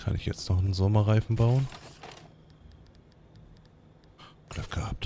Kann ich jetzt noch einen Sommerreifen bauen? Glück gehabt.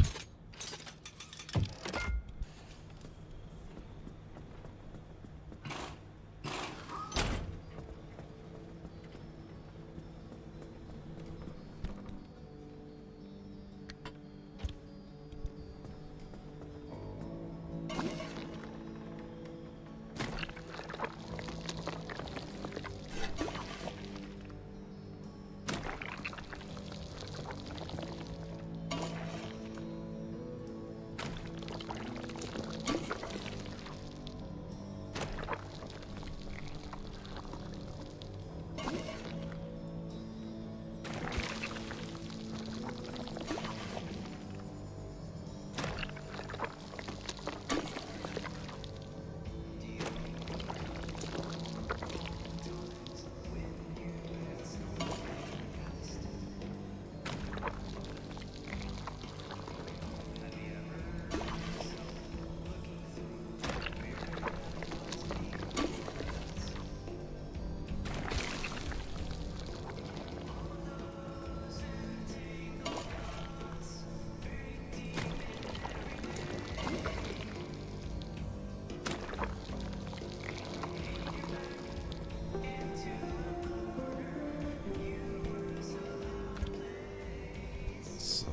So.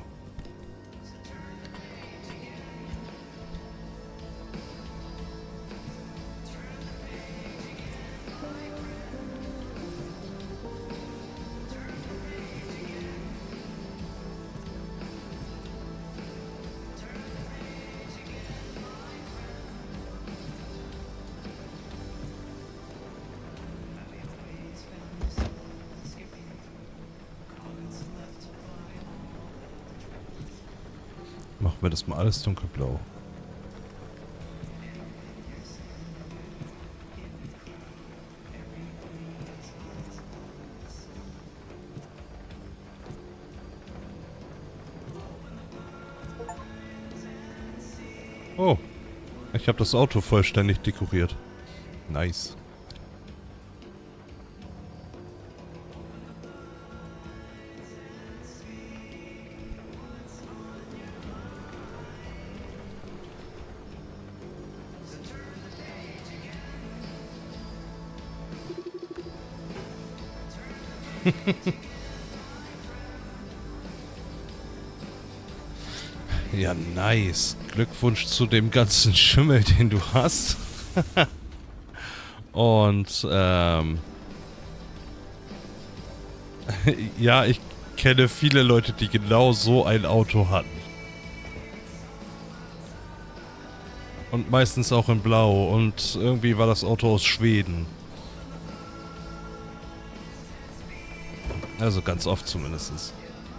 Machen wir das mal alles dunkelblau. Oh, ich habe das Auto vollständig dekoriert. Nice. Ja, nice. Glückwunsch zu dem ganzen Schimmel, den du hast. Und, ja, ich kenne viele Leute, die genau so ein Auto hatten. Und meistens auch in Blau. Und irgendwie war das Auto aus Schweden. Also ganz oft zumindest.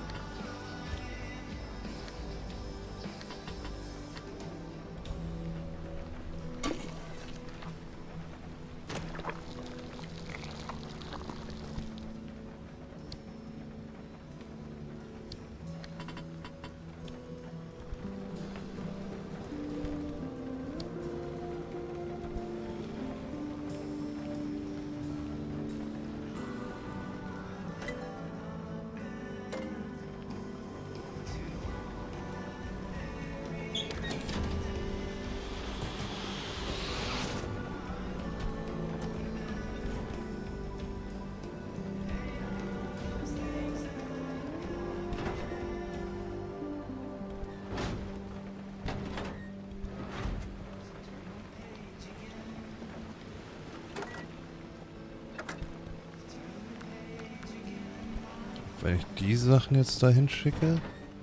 Wenn ich die Sachen jetzt dahin schicke.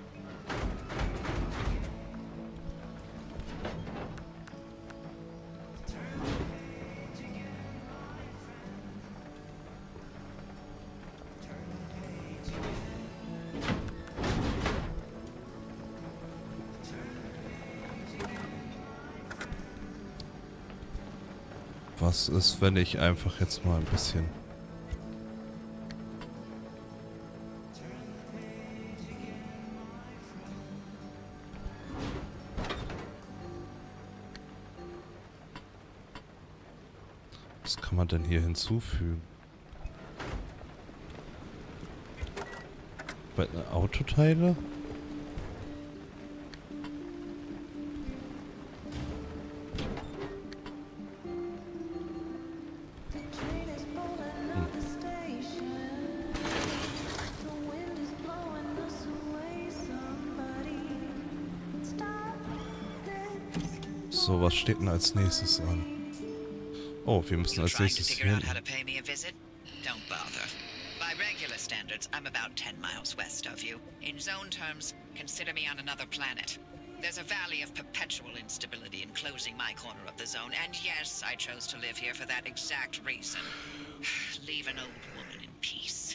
Was ist, wenn ich einfach jetzt mal ein bisschen... Was kann man denn hier hinzufügen? Bei Autoteile? So, was steht denn als nächstes an? Oh, wir müssen als nächstes hier hin. Don't bother. By regular standards, I'm about 10 miles west of you. In zone terms, consider me on another planet. There's a valley of perpetual instability enclosing my corner of the zone, and yes, I chose to live here for that exact reason. Leave an old woman in peace.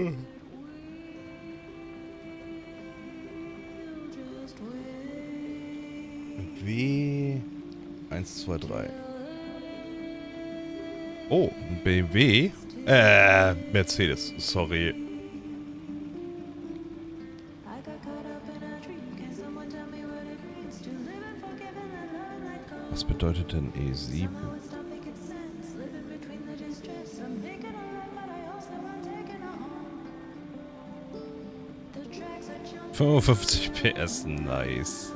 W 1, 2, 3. Oh, ein BMW? Mercedes, sorry. Was bedeutet denn E7? 55 PS, nice.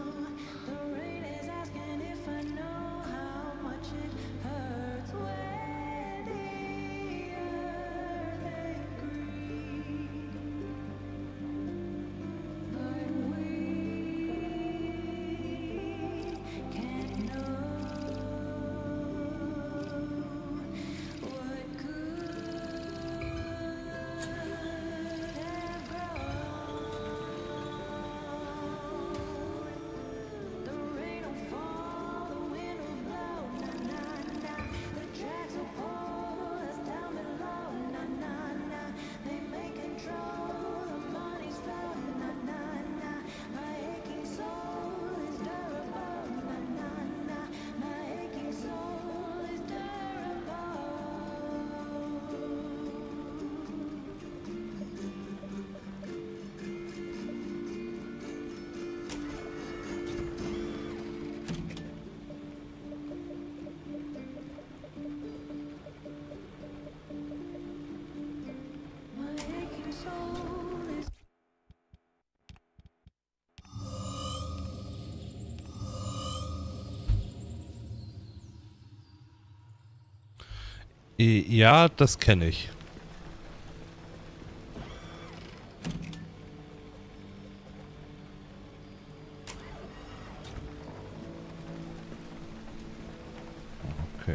Ja, das kenne ich. Okay.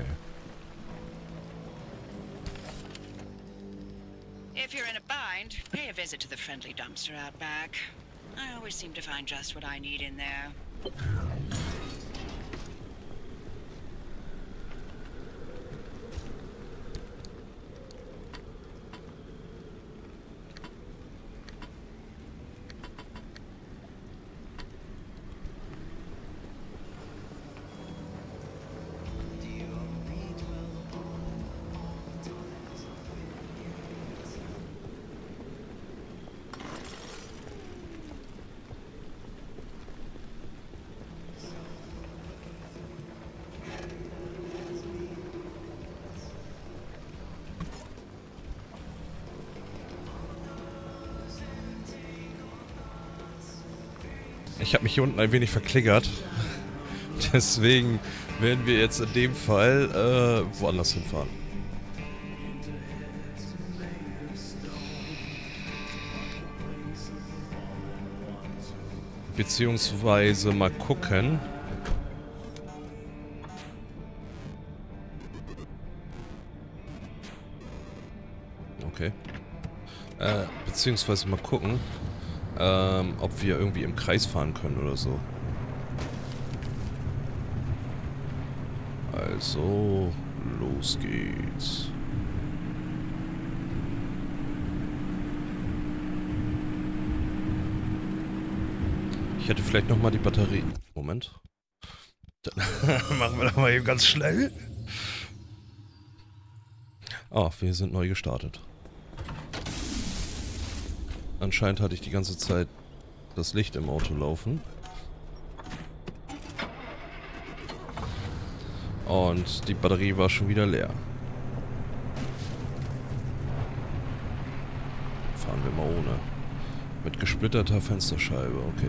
If you're in a bind, pay a visit to the friendly dumpster out back. I always seem to find just what I need in there. Ich habe mich hier unten ein wenig verklickert. Deswegen werden wir jetzt in dem Fall woanders hinfahren. Beziehungsweise mal gucken. Okay. Beziehungsweise mal gucken, ob wir irgendwie im Kreis fahren können oder so. Also, los geht's. Ich hätte vielleicht nochmal die Batterie. Moment. Dann machen wir das mal eben ganz schnell. Ah, wir sind neu gestartet. Anscheinend hatte ich die ganze Zeit das Licht im Auto laufen. Und die Batterie war schon wieder leer. Fahren wir mal ohne. Mit gesplitterter Fensterscheibe, okay.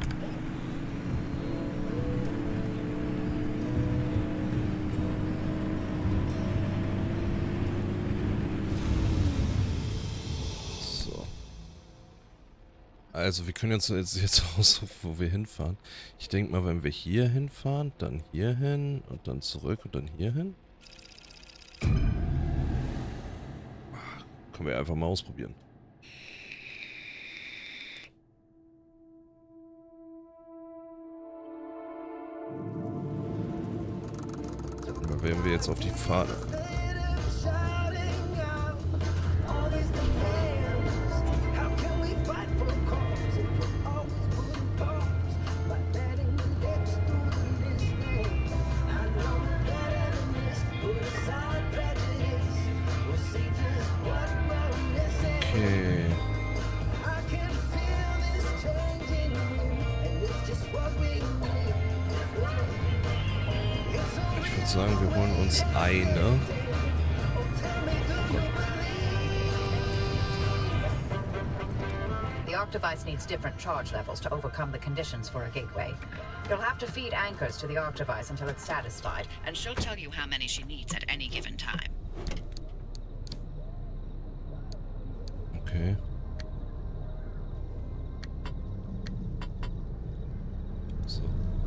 So. Also wir können uns jetzt aussuchen, wo wir hinfahren. Ich denke mal, wenn wir hier hinfahren, dann hier hin und dann zurück und dann hier hin. Können wir einfach mal ausprobieren. Da wären wir jetzt auf die Pfade. Okay. Ich würde sagen, wir holen uns eine. The Octovice needs different charge levels to overcome the conditions for a gateway. You'll have to feed anchors to the Octovice until it's satisfied, and she'll tell you how many she needs at any given time. Okay. So.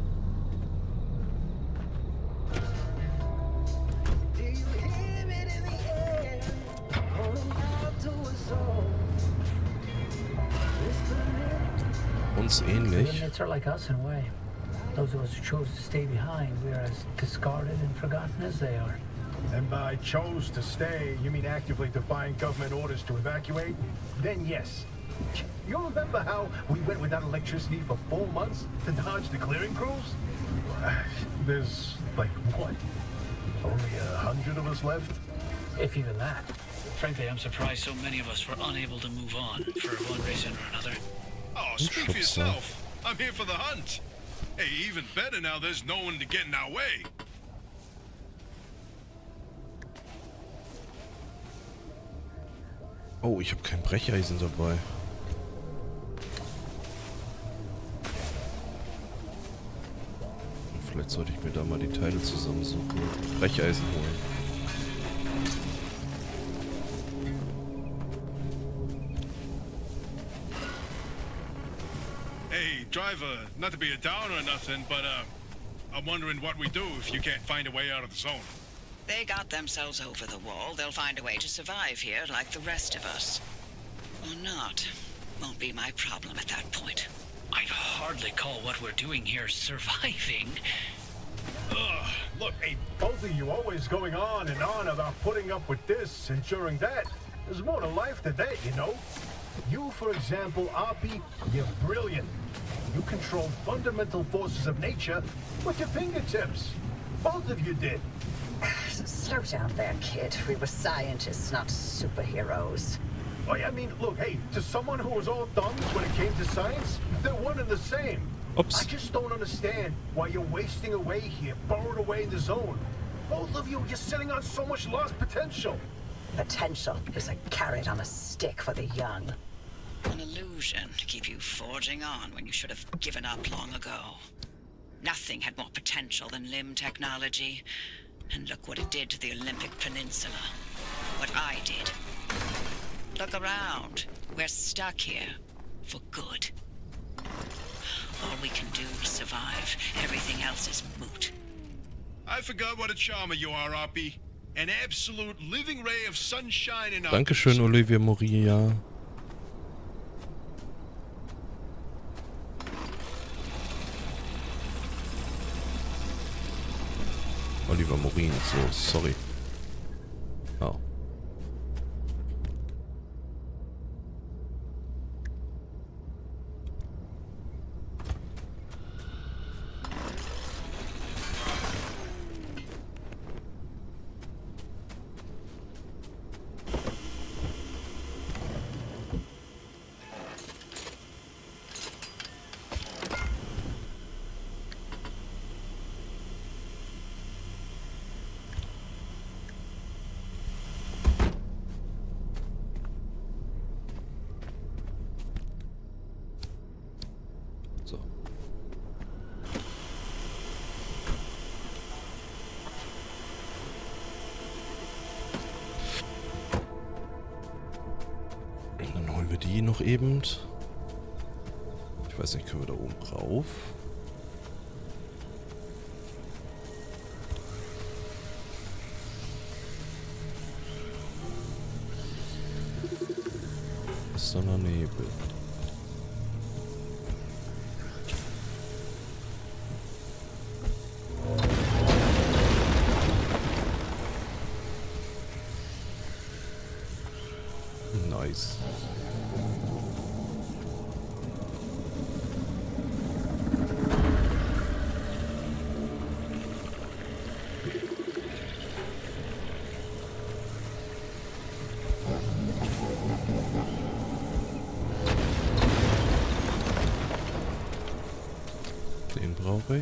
Uns ähnlich. Units are like us in a way. Those of us who chose to stay behind, we're as discarded and forgotten as they are. And by chose to stay, you mean actively defying government orders to evacuate? Then yes. You remember how we went without electricity for 4 months to dodge the clearing crews? There's, like, what? Only 100 of us left? If even that. Frankly, I'm surprised so many of us were unable to move on for one reason or another. Oh, speak for yourself. I'm here for the hunt. Hey, even better now there's no one to get in our way. Oh, ich habe kein Brecheisen dabei. Vielleicht sollte ich mir da mal die Teile zusammensuchen. Brecheisen holen. Hey, driver, not to be a downer or nothing, but I'm wondering what we do if you can't find a way out of the zone. They got themselves over the wall. They'll find a way to survive here like the rest of us. Or not. Won't be my problem at that point. I'd hardly call what we're doing here surviving. Ugh, look, hey, both of you always going on and on about putting up with this, enduring that. There's more to life than that, you know? You, for example, Arpi, you're brilliant. You control fundamental forces of nature with your fingertips. Both of you did. Slow down there, kid. We were scientists, not superheroes. Oh, I mean, look, hey, to someone who was all thumbs when it came to science, they're one and the same. Oops. I just don't understand why you're wasting away here, burrowed away in the zone. Both of you, you're sitting on so much lost potential. Potential is a carrot on a stick for the young. An illusion to keep you forging on when you should have given up long ago. Nothing had more potential than limb technology. And look what it did to the Olympic Peninsula. What I did. Look around. We're stuck here. For good. All we can do is survive. Everything else is moot. I forgot what a charmer you are, Arpi. An absolute living ray of sunshine in our... Dankeschön, Olivia Moria. Oliver Morin, so, sorry. Oh. So. Und dann holen wir die noch eben. Ich weiß nicht, können wir da oben rauf? Ist da noch Nebel? Nice. Den brauche ich.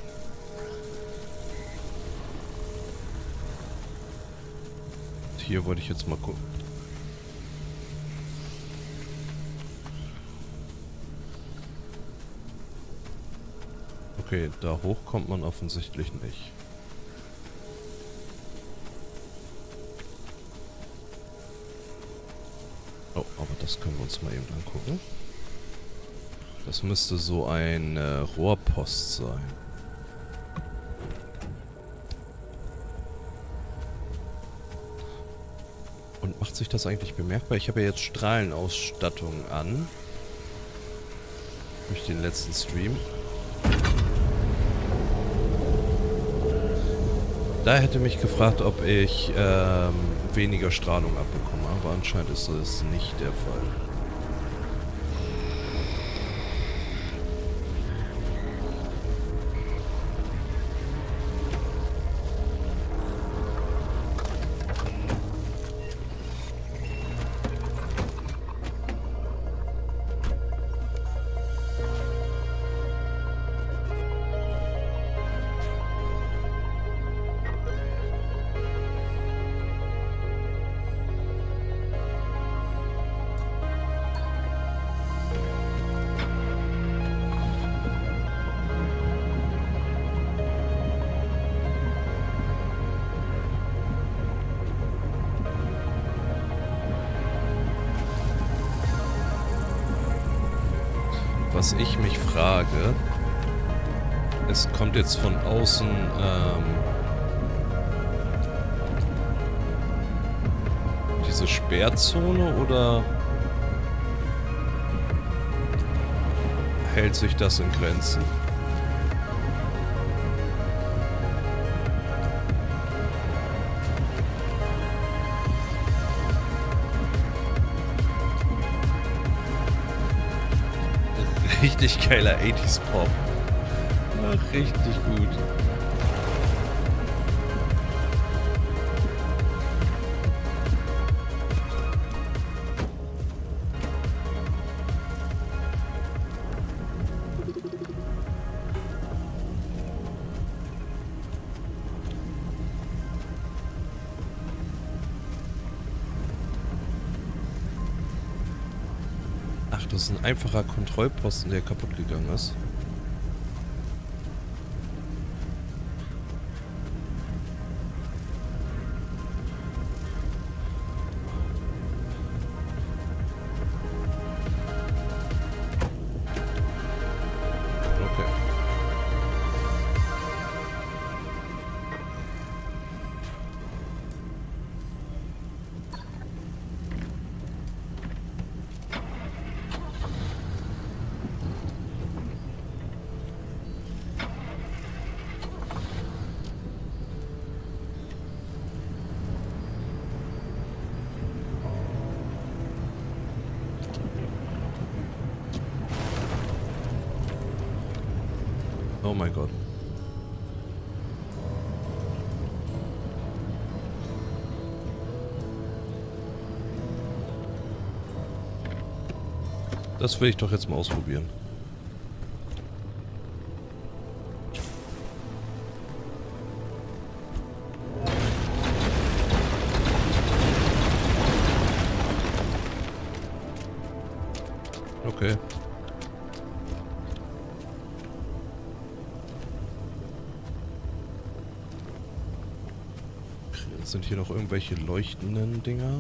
Hier wollte ich jetzt mal gucken. Okay, da hoch kommt man offensichtlich nicht. Oh, aber das können wir uns mal eben angucken. Das müsste so ein Rohrpost sein. Und macht sich das eigentlich bemerkbar? Ich habe ja jetzt Strahlenausstattung an. Durch den letzten Stream. Da hätte mich gefragt, ob ich weniger Strahlung abbekomme, aber anscheinend ist das nicht der Fall. Was ich mich frage, es kommt jetzt von außen diese Sperrzone oder hält sich das in Grenzen? Richtig geiler 80s Pop. Ach, richtig gut. Ach, das ist ein einfacher Kontrollposten, der kaputt gegangen ist. Okay. Oh mein Gott. Das will ich doch jetzt mal ausprobieren. Okay. Sind hier noch irgendwelche leuchtenden Dinger?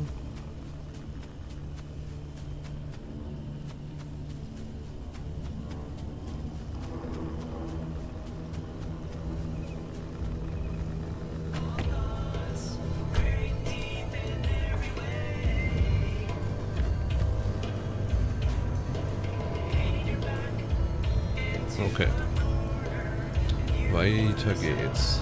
Okay. Weiter geht's.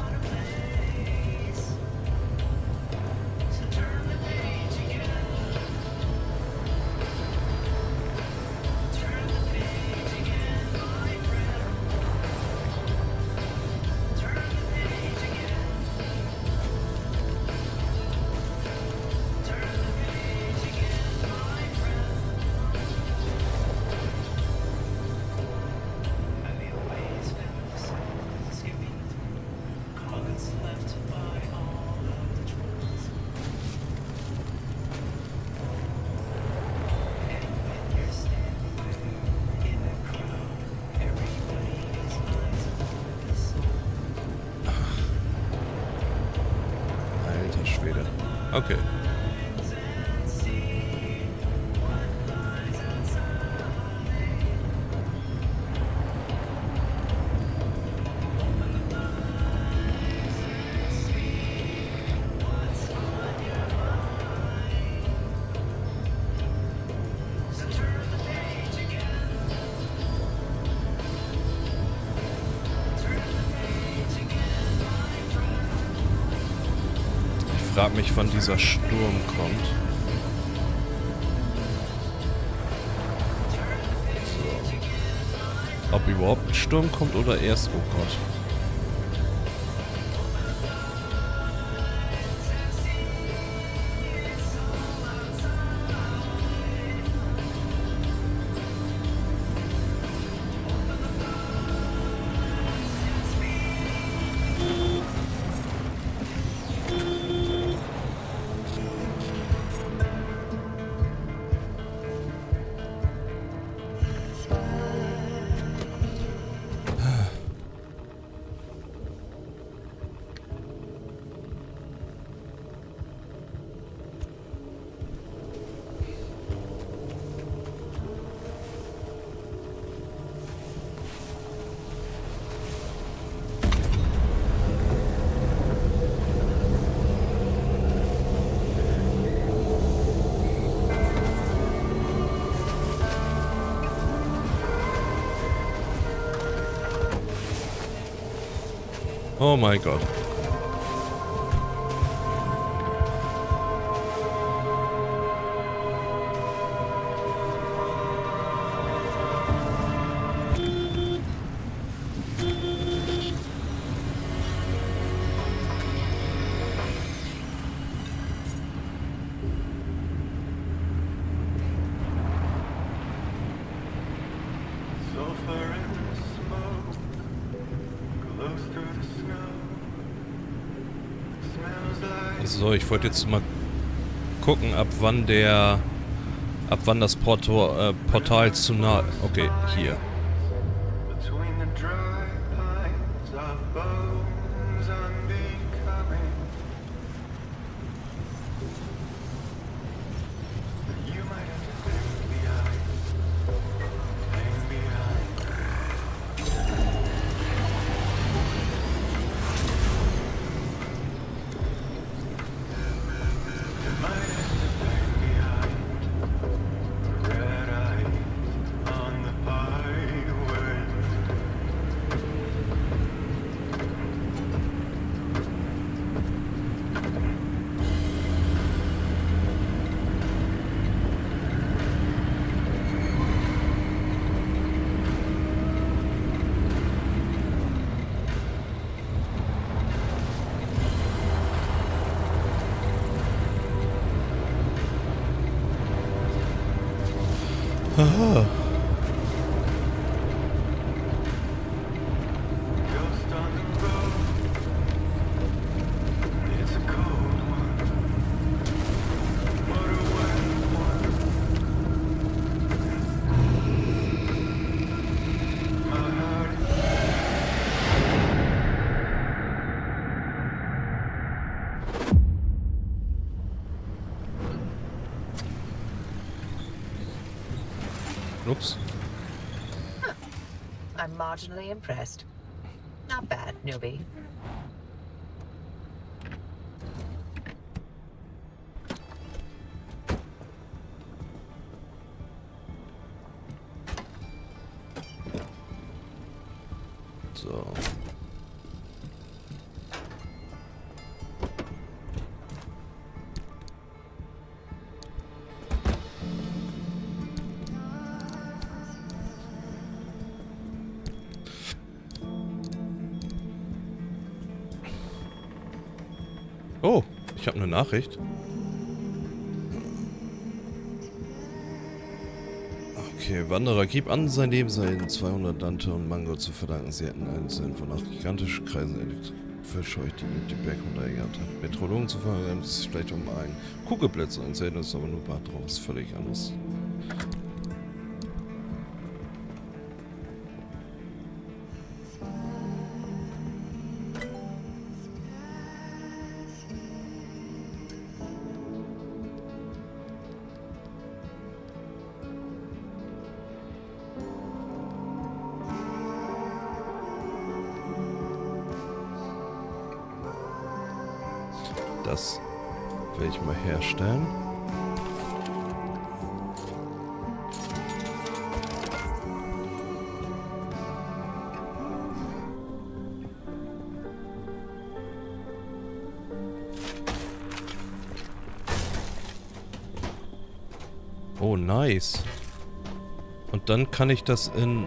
Schwede. Okay. Ich frage mich, wann dieser Sturm kommt. So. Ob überhaupt ein Sturm kommt oder erst... Oh Gott. Oh mein Gott. So, ich wollte jetzt mal gucken, ab wann das Portal zu nah... Okay, hier. Aha. I'm marginally impressed. Not bad, newbie. So. Oh, ich habe eine Nachricht. Okay, Wanderer, gib an, sein Leben seien 200 Dante und Mango zu verdanken. Sie hätten einen Sinn von nach gigantischen Kreisen verscheucht, die ihm den Berg runtergejagt hat. Meteorologen zu verhandeln, ist es vielleicht um einen Kugelblitz, ein seltenes, aber nur Bad drauf ist völlig anders. Das will ich mal herstellen. Oh, nice. Und dann kann ich das in...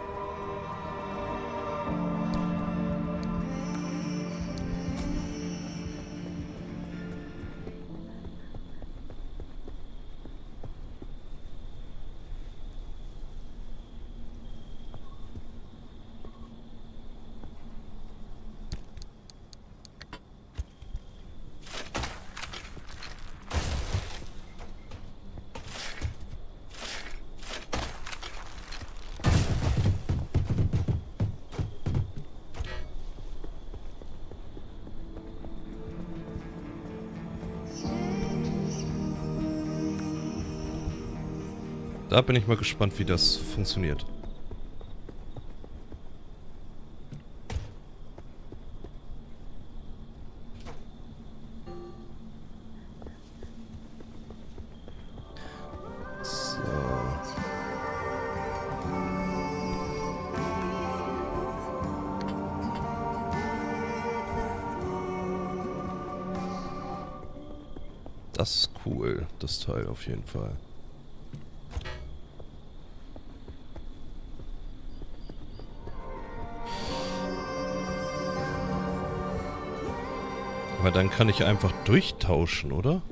Da bin ich mal gespannt, wie das funktioniert. So. Das ist cool, das Teil auf jeden Fall. Aber dann kann ich einfach durchtauschen, oder?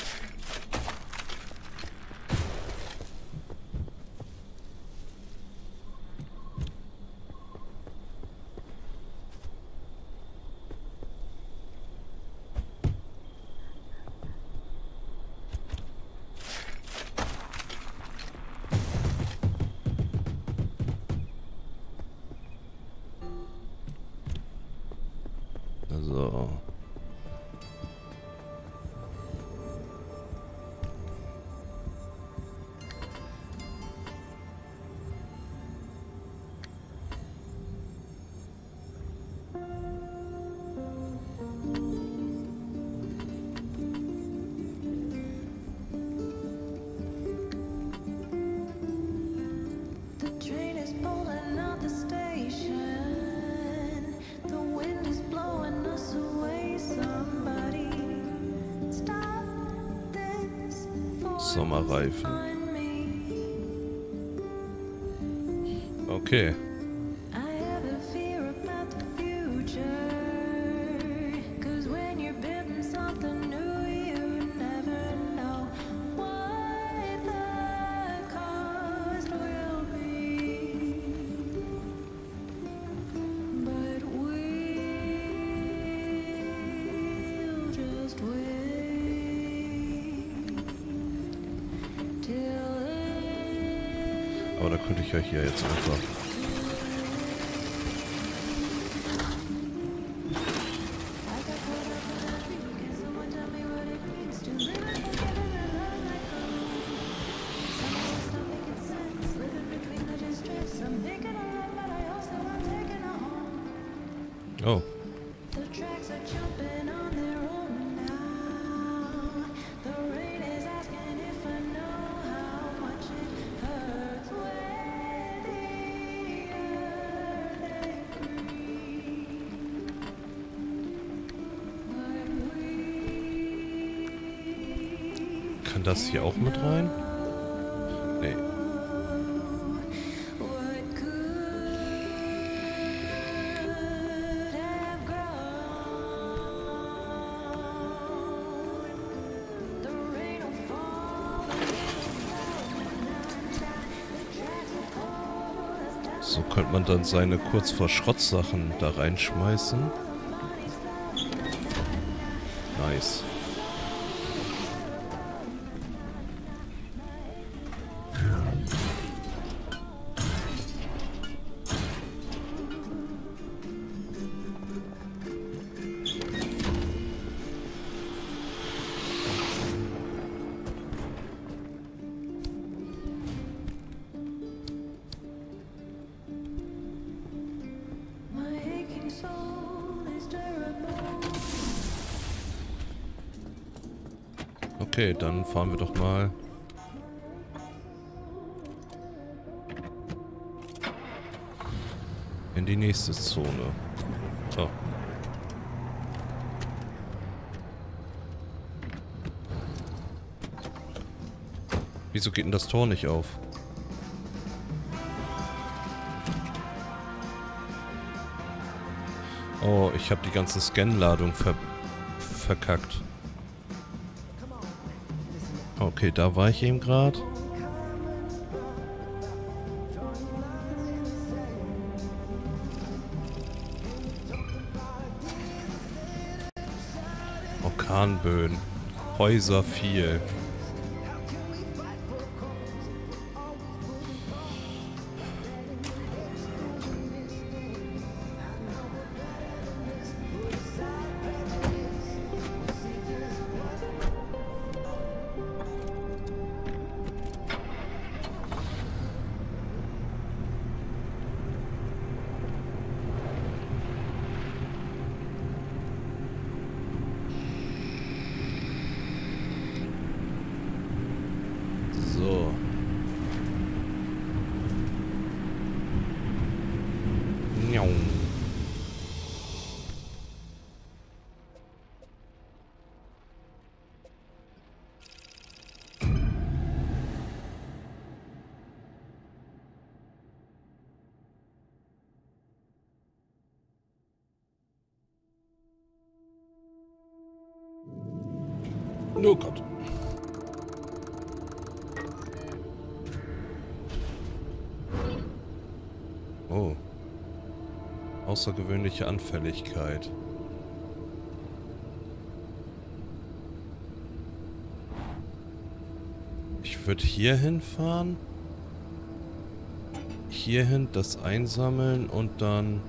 Also... Sommerreifen. Okay. Aber da könnte ich ja hier jetzt einfach... Oh. Kann das hier auch mit rein? Nee. So könnte man dann seine kurz vor Schrottsachen da reinschmeißen. Nice. Okay, dann fahren wir doch mal. In die nächste Zone. So. Wieso geht denn das Tor nicht auf? Oh, ich habe die ganze Scanladung verkackt. Okay, da war ich eben gerade. Orkanböen. Häuser viel. So. Miau. Oh Gott. Oh. Außergewöhnliche Anfälligkeit. Ich würde hier hinfahren. Hierhin das einsammeln und dann...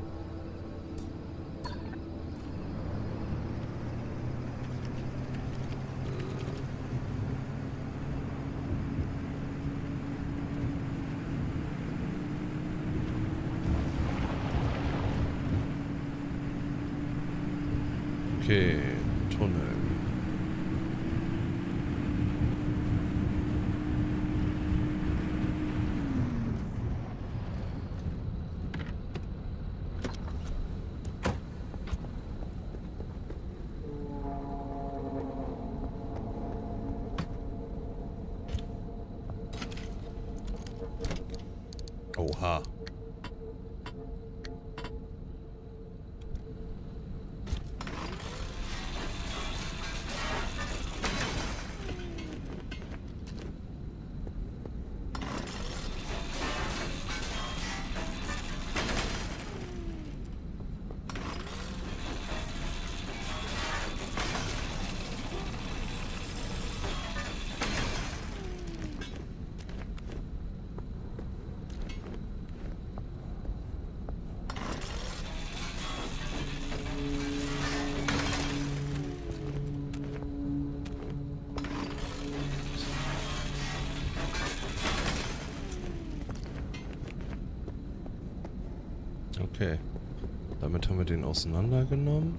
Okay, Tunnel. Oha. Okay. Damit haben wir den auseinandergenommen.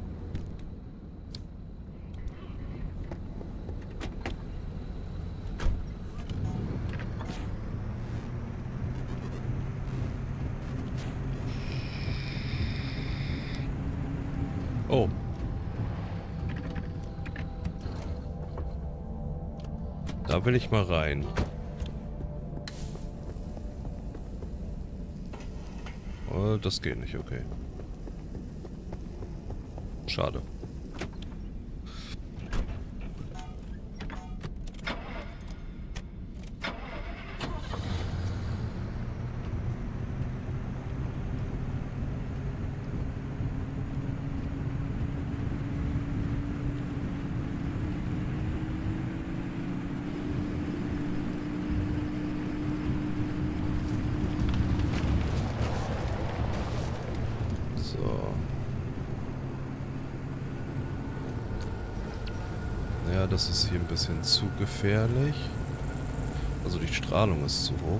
Oh. Da will ich mal rein. Oh, das geht nicht, okay. Schade. Ja, das ist hier ein bisschen zu gefährlich. Also die Strahlung ist zu hoch.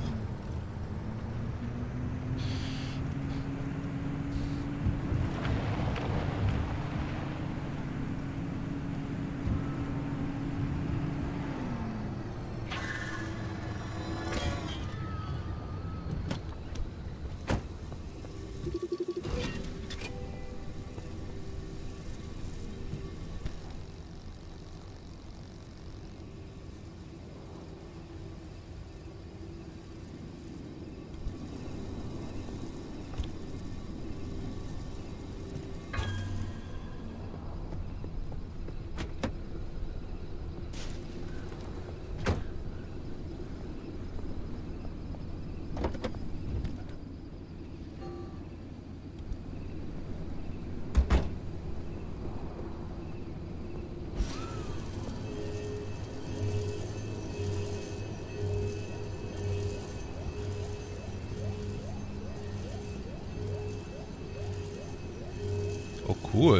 Oh, cool.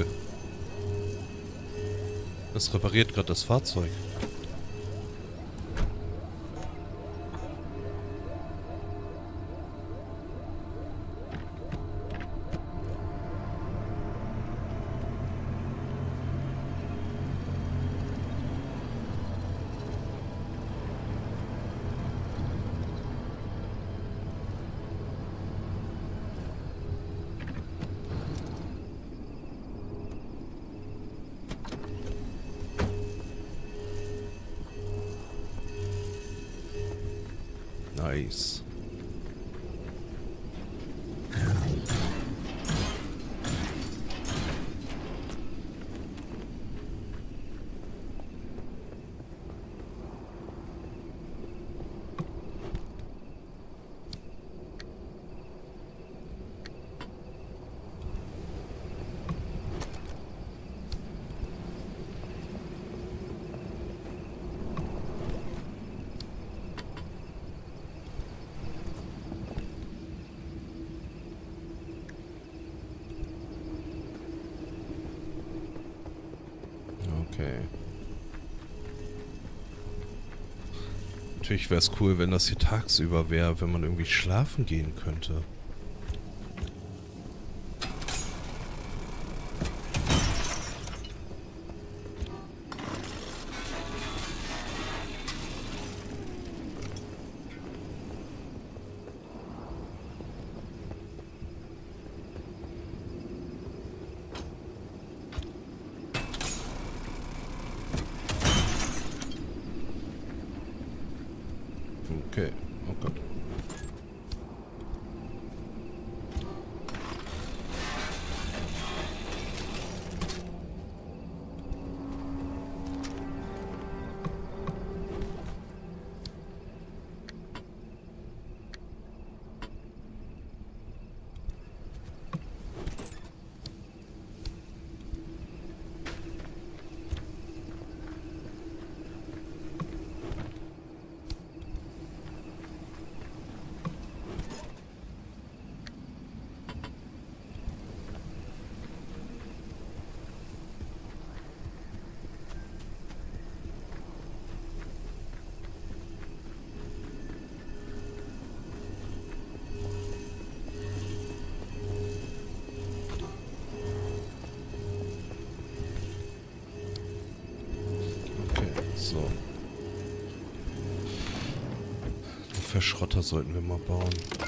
Das repariert gerade das Fahrzeug. Nice. Okay. Natürlich wäre es cool, wenn das hier tagsüber wäre, wenn man irgendwie schlafen gehen könnte. Okay, oh Gott. Verschrotter sollten wir mal bauen.